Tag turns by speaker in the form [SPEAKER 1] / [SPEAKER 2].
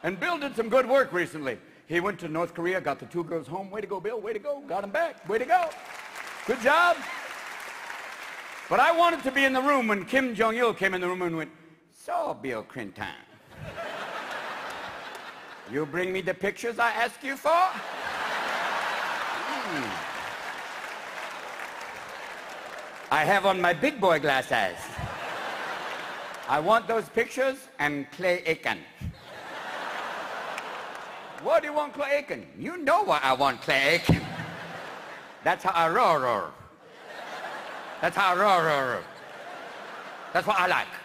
[SPEAKER 1] And Bill did some good work recently. He went to North Korea, got the 2 girls home. Way to go, Bill. Way to go. Got them back. Way to go. Good job. But I wanted to be in the room when Kim Jong-il came in the room and went, "So, Bill Clinton, you bring me the pictures I asked you for?" I have on my big boy glasses. I want those pictures and Clay Aiken. What do you want, Clay Aiken? You know what I want, Clay Aiken. That's how I roar. That's how I roar. That's what I like.